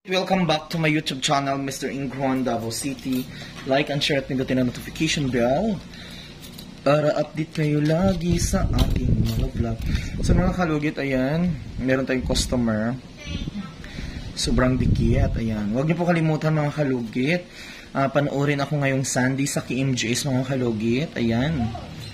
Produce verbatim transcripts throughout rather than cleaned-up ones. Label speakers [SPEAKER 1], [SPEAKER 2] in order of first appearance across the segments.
[SPEAKER 1] Welcome back to my YouTube channel, Mister Ingron, Davao City. Like and share at pindutin ang notification bell para update kayo lagi sa aking mga vlog. So mga kalugit, ayan, meron tayong customer. Sobrang dikit, ayan. Huwag niyo po kalimutan mga kalugit. Uh, panoorin ako ngayong Sunday sa K M G S mga kalugit. Ayan.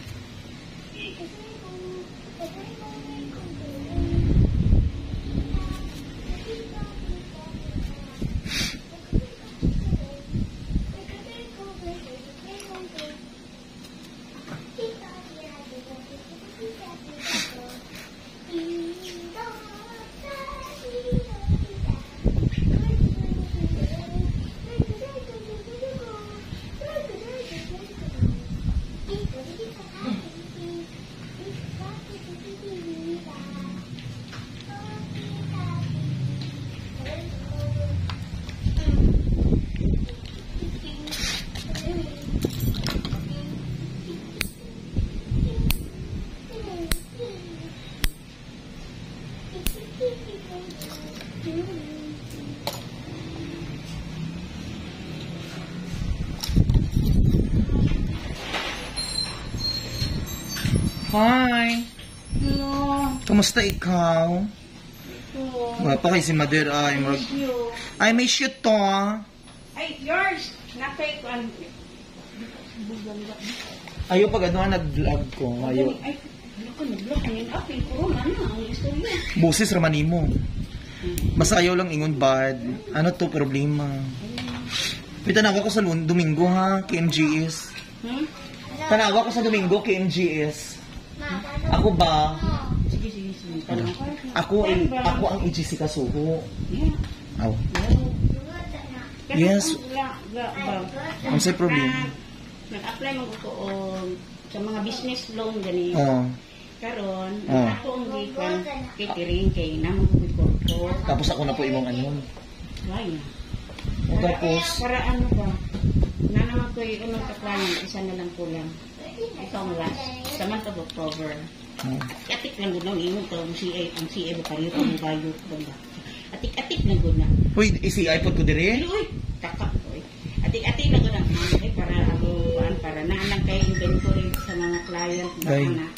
[SPEAKER 1] Hi!
[SPEAKER 2] Hello!
[SPEAKER 1] Kamusta ikaw?
[SPEAKER 2] Hello!
[SPEAKER 1] Wala pa kayo si Mother ay mag... I miss you to.
[SPEAKER 2] Ay, yours! Nakay ko ang...
[SPEAKER 1] Ayaw pag ano nag-vlog ko. Ayaw.
[SPEAKER 2] Ay, ano ka nag-vlog? Ngayon, okay, corona na ang istorya.
[SPEAKER 1] Boses ramani mo. Mas ayaw lang ingon bad. Ano to problema? Pitanawa ko sa Domingo ha, K M G S.
[SPEAKER 2] Hmm?
[SPEAKER 1] Tanawa ko sa Domingo, K M G S. Ako ba?
[SPEAKER 2] Sige, sige, sige. Tanong ko.
[SPEAKER 1] Ako, eh, ako ang I G C Kasuho.
[SPEAKER 2] Yeah.
[SPEAKER 1] Aw.
[SPEAKER 2] Kasi
[SPEAKER 1] Yes.
[SPEAKER 2] kung la- la- ba-
[SPEAKER 1] Ang say problem.
[SPEAKER 2] na- Nag-apply mo ko o sa mga business loan gani.
[SPEAKER 1] Oh.
[SPEAKER 2] Karon,
[SPEAKER 1] Oh.
[SPEAKER 2] ako ang gikan catering kay namo ko ko.
[SPEAKER 1] Tapos ako na po imong ano.
[SPEAKER 2] Why?
[SPEAKER 1] O tapos,
[SPEAKER 2] Para ano ba? Na naman ko yung unang kaklayan, isa na lang kulang. Ito ang last. Sa month of October.
[SPEAKER 1] oh.
[SPEAKER 2] Atik lang gud nang imong to ang C A, ang C A ba kayo ang bayot ba? Atik-atik lang gud na.
[SPEAKER 1] Uy, isi iPod ko dire.
[SPEAKER 2] Uy, taka oy. Atik-atik lang gud na eh, para ako kuan para na lang kay inventory sa mga client ba
[SPEAKER 1] Ay.
[SPEAKER 2] na.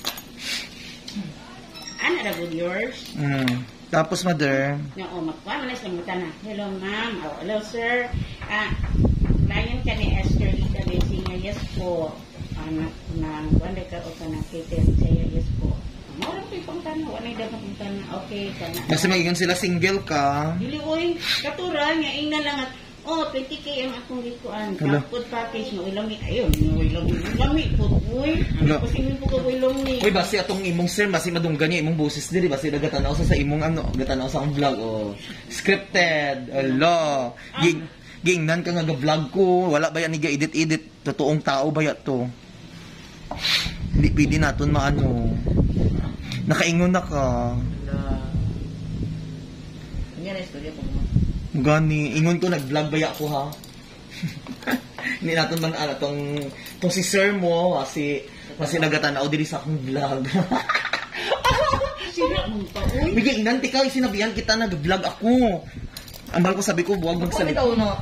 [SPEAKER 2] Ano ra good yours?
[SPEAKER 1] Mm. Tapos, Mother,
[SPEAKER 2] Oo, magkuha mo na sa mga na. Hello, ma'am. Oh, hello, sir. Ah, client ka ni Esther Lita Bensinga. Yes po. Anak na, wala ka o ka na catering sa'yo. Yes po. Maulang po yung pangtana. Wala yung dapat pangtana. Okay, ka na.
[SPEAKER 1] kasi magiging sila single ka.
[SPEAKER 2] Dili, oy. Katura, nga, ina lang at, oh, twenty K ang akong likuan.
[SPEAKER 1] Hala.
[SPEAKER 2] Food package na ilami. Ayun, ilami. Ilami po, uy.
[SPEAKER 1] Hala.
[SPEAKER 2] Kasi hindi po ka ilami.
[SPEAKER 1] Uy, basi atong imong sir, basi madunggan niya imong boses diri, basi nagatanaw sa sa imong ano, gatanaw sa akong vlog oh. Scripted. Hello. Ging gingnan ka nga ga-vlog ko, wala ba yan ni ga-edit-edit? Totoong tao ba ya to? Hindi pwede naton maano. Nakaingon na ka.
[SPEAKER 2] Ano na istorya po mo?
[SPEAKER 1] Gani, ingon ko nag-vlog ba ya ako ha? Hindi naton man ano tong tong si sir mo, kasi kasi nagatanaw diri sa akong vlog.
[SPEAKER 2] Sila mong taoy.
[SPEAKER 1] Bigyan inan tika sinabihan kita nag-vlog ako. Ang mahal ko sabi ko, buwag magsalita.
[SPEAKER 3] Ikaw na.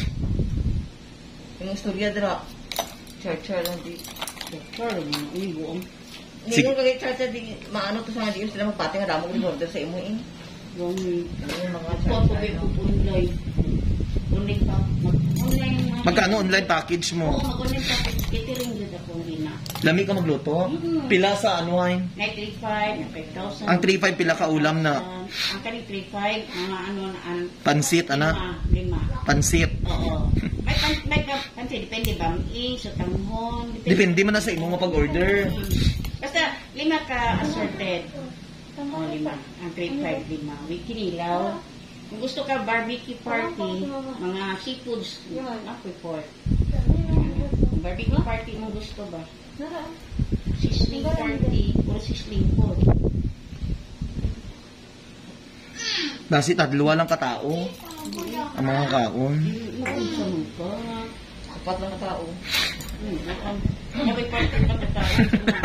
[SPEAKER 3] Yung istorya dira. Char-char lang di.
[SPEAKER 2] Claro, uy, buong.
[SPEAKER 1] Sige.
[SPEAKER 3] Ngayon kagay char-char di, maano to sa nga di yung sila magpati nga damo ko order sa imo in.
[SPEAKER 2] Buong,
[SPEAKER 3] Yung mga
[SPEAKER 2] Ako po
[SPEAKER 3] char-char
[SPEAKER 2] kayo
[SPEAKER 3] na.
[SPEAKER 2] po online. Online pa. Online. na-
[SPEAKER 1] Magkano online package
[SPEAKER 2] Oo,
[SPEAKER 1] mo?
[SPEAKER 2] mag-online package. Catering dito ako ina.
[SPEAKER 1] Lami ka magluto?
[SPEAKER 2] Mm.
[SPEAKER 1] Pila sa ano ay?
[SPEAKER 2] Na three five, na five thousand.
[SPEAKER 1] Ang three five pila ka ulam na
[SPEAKER 2] Ang kani three five, mga ano na ang
[SPEAKER 1] pansit, ana?
[SPEAKER 2] lima. Lima.
[SPEAKER 1] Pansit.
[SPEAKER 2] Oo. May pan, may pan, pansit, depende ba? May so tanghon.
[SPEAKER 1] Depende man na sa imo nga pag-order.
[SPEAKER 2] Mm. Basta lima ka assorted. Oh, lima. Ang grade five, lima. May kinilaw. Kung gusto ka barbecue party, mga seafoods, ako pork. Barbecue party mo gusto ba? Sizzling party, puro sizzling food.
[SPEAKER 1] Basi tadluwa lang katao. Ang mga kaon.
[SPEAKER 2] Nakunsa mo ka.
[SPEAKER 3] Apat lang na tao.
[SPEAKER 2] Hmm, nakang, may party pa na tayo.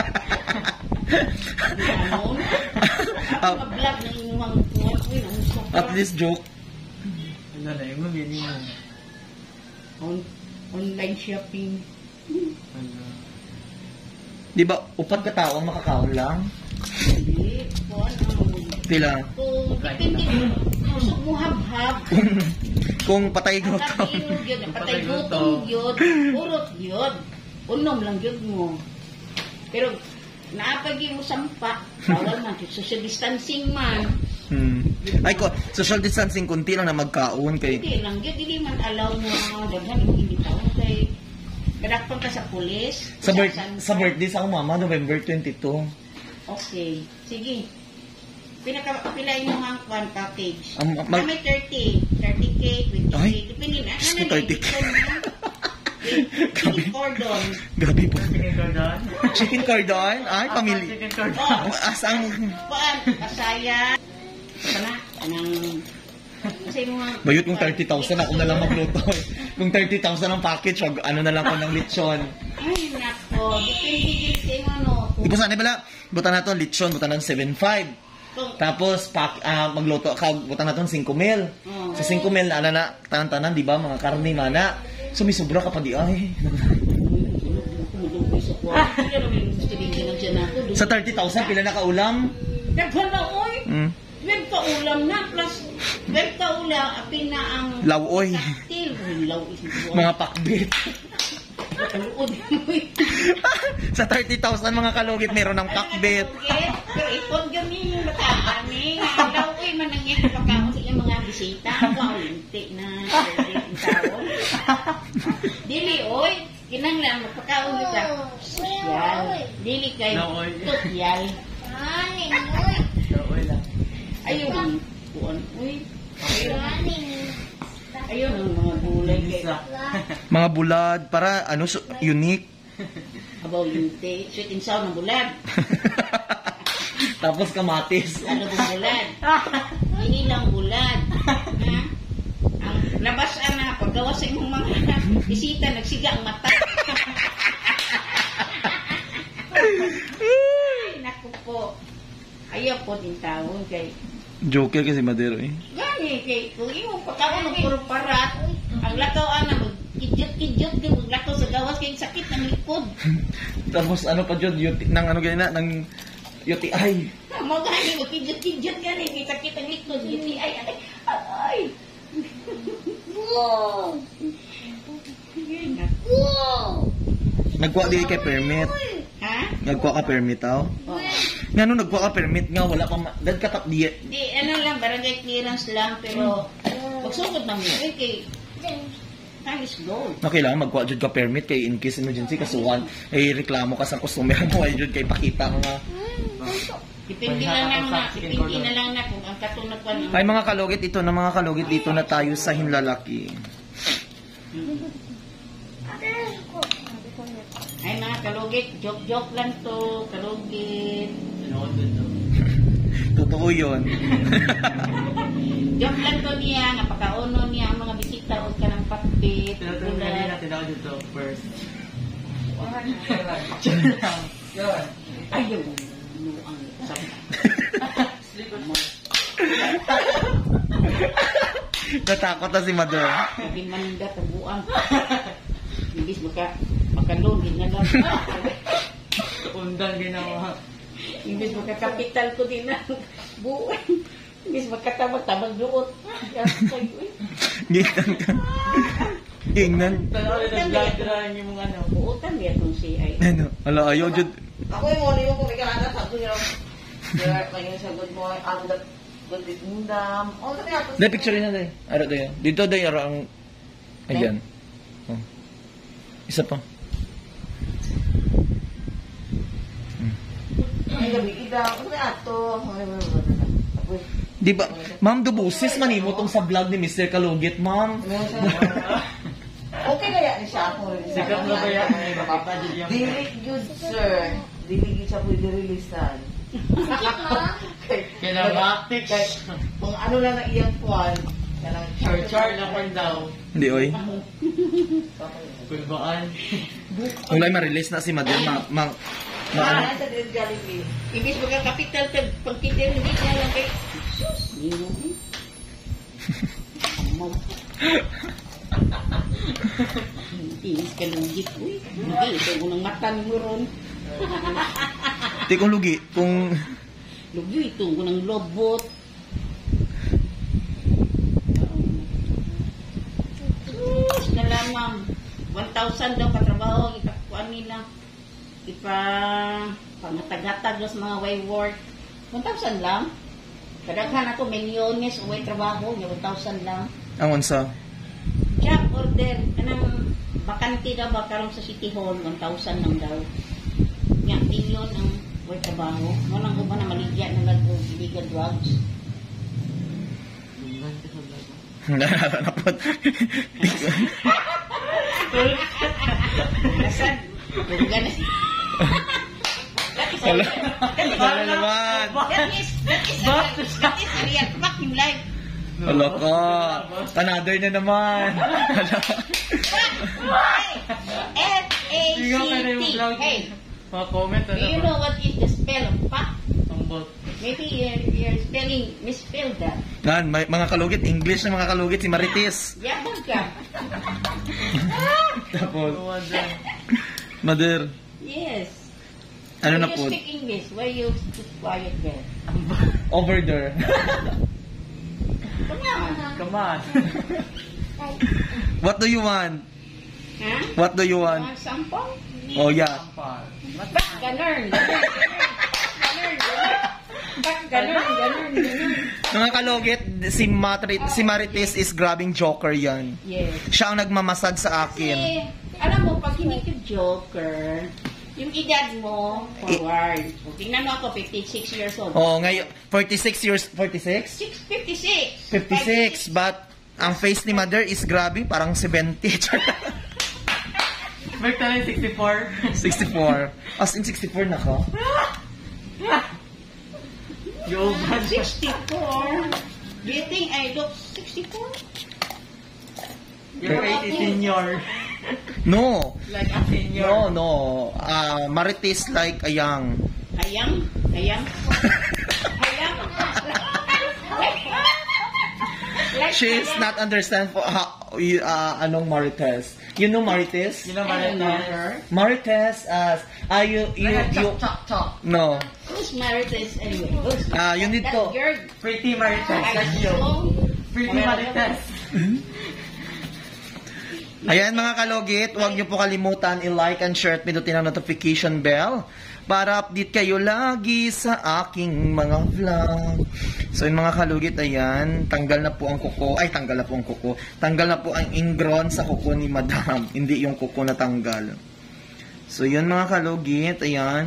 [SPEAKER 2] Ano? Ang vlog ng inyong mga kuwan.
[SPEAKER 1] At least joke.
[SPEAKER 4] Nanay mo, bini mo.
[SPEAKER 2] On, online shopping.
[SPEAKER 4] Ano?
[SPEAKER 1] Di ba, upat ka tao ang makakaon lang?
[SPEAKER 2] Hindi. Kung ano.
[SPEAKER 1] Pila?
[SPEAKER 2] Kung depende mo. Gusto mo hab-hab.
[SPEAKER 1] Kung patay gutom.
[SPEAKER 2] Katinod yun. Patay gutom yun. Urot yun. Unom lang yun mo. Pero, naapagi mo sampa. Bawal man. Social distancing man.
[SPEAKER 1] Hmm. Ay ko, social distancing kunti lang na magkaon kay
[SPEAKER 2] Hindi lang yun. Hindi man allow mo. Daghan yung hindi taon kay kadakpan ka sa pulis.
[SPEAKER 1] sa, birth,
[SPEAKER 2] Saan
[SPEAKER 1] sa
[SPEAKER 2] ka.
[SPEAKER 1] birthday sa akong mama November twenty-two.
[SPEAKER 2] Okay. Sige. Pinaka, pilain mo ang one package.
[SPEAKER 1] Ang-
[SPEAKER 2] Um,
[SPEAKER 1] mag-
[SPEAKER 2] may thirty. thirty K, twenty K.
[SPEAKER 1] Ay,
[SPEAKER 2] Depende na.
[SPEAKER 1] Diyos ko,
[SPEAKER 2] Ano na,
[SPEAKER 1] thirty K.
[SPEAKER 2] Chicken cordon.
[SPEAKER 1] Gabi po.
[SPEAKER 4] Chicken cordon?
[SPEAKER 1] Chicken cordon? Ay, pamilya.
[SPEAKER 4] Chicken cordon.
[SPEAKER 2] Oh,
[SPEAKER 1] Asang
[SPEAKER 2] paan? Kasaya. Sana? Anang... Kasi mga...
[SPEAKER 1] bayot kung thirty thousand ako na lang magluto. Kung thirty thousand ang package, wag ano na lang ko ng lechon.
[SPEAKER 2] Ay, nako. Depende din sa inyo, no?
[SPEAKER 1] Di po sana bala, butan naton lechon, butan naton seven five.
[SPEAKER 2] Kung...
[SPEAKER 1] Tapos pak ah, magluto ka, butan naton five mil.
[SPEAKER 2] Oh.
[SPEAKER 1] Sa five mil na ana na tanan-tanan, di ba, mga karne mana. So may sobra ka pa di ay. Sa thirty thousand pila na kaulam?
[SPEAKER 2] Daghan na, oy!
[SPEAKER 1] Mm.
[SPEAKER 2] Web ka ulam na, plus web ka ulam, apin na ang...
[SPEAKER 1] Lawoy.
[SPEAKER 2] Cocktail. Law is
[SPEAKER 1] Mga pakbit.
[SPEAKER 2] Kaluod mo eh.
[SPEAKER 1] Sa thirty thousand mga kalugit meron ng pakbit.
[SPEAKER 2] Okay, pero ipon kami yung bataan eh. Law eh, manangyan ang pagkaon sa iyong mga bisita. Wow, linti na. Ang tawon. Dili, oy. Kinanglan, magpakaon nyo ka. Sosyal. Dili kay
[SPEAKER 4] Lawoy.
[SPEAKER 2] sosyal.
[SPEAKER 4] Lawoy lang.
[SPEAKER 2] Ayun. Kuan, uy. Ayun ang mga gulay kay...
[SPEAKER 4] Isa.
[SPEAKER 1] Mga bulad para ano so, unique.
[SPEAKER 2] Abaw yung te, sweet and sour na bulad.
[SPEAKER 1] Tapos kamatis.
[SPEAKER 2] Ano bang bulad? Hindi lang bulad. Ha? Ang labas na, paggawa sa imong mga bisita, nagsiga ang mata. Ay, naku po. Ayaw po din tawon kay...
[SPEAKER 1] Joker kasi Madero eh.
[SPEAKER 2] Gani, kay kung imong pagkaon ng puro parat, ang lakaw ana, mag-kidyot-kidyot, maglakaw sa gawas kay sakit ng likod.
[SPEAKER 1] Tapos ano pa dyan, yuti, ng ano ganyan na, ng U T I.
[SPEAKER 2] Mga gani, mag-kidyot-kidyot gani, kay sakit ang likod. Ay, ay, ay, ay. Wow! Wow!
[SPEAKER 1] Nagkuha din kay permit.
[SPEAKER 2] Ha?
[SPEAKER 1] Nagkuha ka permit aw.
[SPEAKER 2] Oh.
[SPEAKER 1] Nga no, nagkuha ka permit nga, wala pa, ma- dad katap di.
[SPEAKER 2] Di, ano lang, barangay clearance lang, pero pagsugod ng mo, eh, kay time is gold.
[SPEAKER 1] Na kailangan magkuha jud ka permit kay in case emergency kasuhan, eh reklamo ka sa customer mo ay jud kay pakita nga.
[SPEAKER 2] Depende lang lang na, depende na lang na kung ang katunag pa ng...
[SPEAKER 1] Ay mga kalugit, ito na mga kalugit dito na tayo sa Hinlalaki.
[SPEAKER 2] Ay mga kalugit, joke-joke lang to, kalugit.
[SPEAKER 4] Sinood doon to.
[SPEAKER 1] Totoo yun.
[SPEAKER 2] Joke lang to niya, napakauno niya ang mga bisita o ka ng pakbit.
[SPEAKER 4] Tinatawag kanina, tinawag dito first. Yun.
[SPEAKER 2] Ayaw mo ang sabi.
[SPEAKER 1] Natakot na si Mother.
[SPEAKER 2] Hindi man hindi tabuan. Hindi maka makalun, hindi na lang.
[SPEAKER 4] Undan ginawa.
[SPEAKER 2] Hindi maka-kapital ko din na buwan. Hindi makatamag-tamag doon.
[SPEAKER 1] Gitan ka. Ingnan.
[SPEAKER 4] Pero ulit ang vlog yung mga ano.
[SPEAKER 2] Buutan niya itong si ay.
[SPEAKER 1] Ano? Ala, ayaw jud.
[SPEAKER 3] Ako yung morning mo kung ikalala sa ito niya. Kaya kayo sa good morning, ang good good indam. Oh, sabi natin.
[SPEAKER 1] Dahil picture na dahil. Ara tayo. Dito dahil ara ang... Ayan. Oh. Isa pa.
[SPEAKER 3] Ay, gabi, idam. Ano kaya ito? Tapos,
[SPEAKER 1] Di ba? Ma'am, dubusis manimo tong sa vlog ni Mister Kalugit, ma'am.
[SPEAKER 3] okay kaya ni siya ako.
[SPEAKER 4] Sikat na ba yan? May mapapadil yung...
[SPEAKER 3] Dili good, sir. Dili good siya pwede releasean.
[SPEAKER 4] Kinamatic.
[SPEAKER 3] Kung ano lang na iyang kwan, kanang
[SPEAKER 4] Char-char lang man daw.
[SPEAKER 1] Hindi, oy.
[SPEAKER 4] Kulbaan.
[SPEAKER 1] Ulay ma-release na si Mother, ma... ma, ma ano?
[SPEAKER 3] Saan sa Dream Jollibee?
[SPEAKER 2] Ibig magka-kapital ka, pagkitin, hindi niya lang kay... Sus, hindi mo eh. mo. Tinis ka lugit, uy. Hindi, ito unang mata mo ron.
[SPEAKER 1] Di kong lugi. Kung...
[SPEAKER 2] Lugi, ito unang lobot. Sus, na lamang. one thousand daw katrabaho, itakuan nila. Ipa, pangatag-hatag sa mga way work. one thousand lang. Kadaghan ako, milyones, way trabaho, one thousand lang.
[SPEAKER 1] Ang unsa?
[SPEAKER 2] Job order, anong bakante daw ba karon sa City Hall, one thousand lang daw. Nga, milyon ang way trabaho. Walang ko ba na maligyan ng lago, illegal drugs.
[SPEAKER 1] Nanapot.
[SPEAKER 2] Nasaan? Turugan na siya.
[SPEAKER 1] Wala. Wala naman.
[SPEAKER 2] That is, that is, that is a real fucking life.
[SPEAKER 1] Wala ka. Another na naman.
[SPEAKER 2] F A C
[SPEAKER 4] Tingnan ka na yung
[SPEAKER 2] T.
[SPEAKER 4] vlog.
[SPEAKER 2] Hey,
[SPEAKER 4] Mga comment
[SPEAKER 2] do
[SPEAKER 4] ano
[SPEAKER 2] you
[SPEAKER 4] ba?
[SPEAKER 2] know what is the spell of fuck?
[SPEAKER 4] Tambot.
[SPEAKER 2] Maybe you're, you're spelling, misspelled that.
[SPEAKER 1] Nan, may, mga kalugit. English na mga kalugit. Si Marites.
[SPEAKER 2] Yabang ka.
[SPEAKER 1] Tapos,
[SPEAKER 4] Tuwa dyan.
[SPEAKER 1] Mother.
[SPEAKER 2] Yes.
[SPEAKER 1] Ano
[SPEAKER 2] When
[SPEAKER 1] na
[SPEAKER 2] you
[SPEAKER 1] po?
[SPEAKER 2] speak English, why you keep quiet there?
[SPEAKER 1] Over there.
[SPEAKER 2] Come on.
[SPEAKER 4] Come on.
[SPEAKER 1] What do you want?
[SPEAKER 2] Ha?
[SPEAKER 1] What do you want?
[SPEAKER 2] Want sample?
[SPEAKER 1] Oh, yeah.
[SPEAKER 4] Sampal.
[SPEAKER 2] Back, ganun, ganun, ganun, ganun. Back, ganun, ganun, ganun.
[SPEAKER 1] Mga kalugit, si, Matri, si Marites is grabbing joker yan.
[SPEAKER 2] Yes.
[SPEAKER 1] Siya ang nagmamasad sa akin.
[SPEAKER 2] Kasi, alam mo, pag hindi ka joker, yung edad mo, forward. O, tingnan mo ako, fifty-six years old.
[SPEAKER 1] Oh, ngayon, forty-six years, forty-six?
[SPEAKER 2] Six, fifty-six.
[SPEAKER 1] fifty-six, but ang face ni Mother is grabe, parang seventy.
[SPEAKER 4] May tayo sixty-four.
[SPEAKER 1] sixty-four. As in sixty-four na ka?
[SPEAKER 4] Yung old
[SPEAKER 2] sixty-four. Do you think I look sixty-four?
[SPEAKER 4] You're eighty senior.
[SPEAKER 1] No.
[SPEAKER 4] Like a senior.
[SPEAKER 1] No, no. Uh, Marites like a young.
[SPEAKER 2] Ayang? Ayang? Ayang? Like
[SPEAKER 1] She is
[SPEAKER 2] ayang?
[SPEAKER 1] not understand for how, uh, anong Marites. You know Marites?
[SPEAKER 4] You know
[SPEAKER 2] I don't know
[SPEAKER 4] Marites?
[SPEAKER 2] her.
[SPEAKER 1] Marites as, ah, you, you,
[SPEAKER 4] Like a
[SPEAKER 1] you,
[SPEAKER 4] chop, chop, chop.
[SPEAKER 1] no.
[SPEAKER 2] Who's Marites anyway? Who's
[SPEAKER 1] Ah, you need
[SPEAKER 2] that
[SPEAKER 1] to,
[SPEAKER 2] girl?
[SPEAKER 4] Pretty Marites.
[SPEAKER 2] I
[SPEAKER 4] That's you.
[SPEAKER 2] saw.
[SPEAKER 4] Pretty Marites.
[SPEAKER 1] ayan mga kalugit, huwag niyo po kalimutan i-like and share at pindutin ang notification bell para update kayo lagi sa aking mga vlog. So yun mga kalugit, ayan, tanggal na po ang kuko, ay tanggal na po ang kuko, tanggal na po ang ingron sa kuko ni Madam, hindi yung kuko na tanggal. So yun mga kalugit, ayan,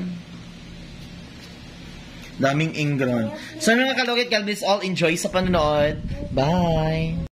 [SPEAKER 1] daming ingron. So yun mga kalugit, God bless all, enjoy sa panonood, bye!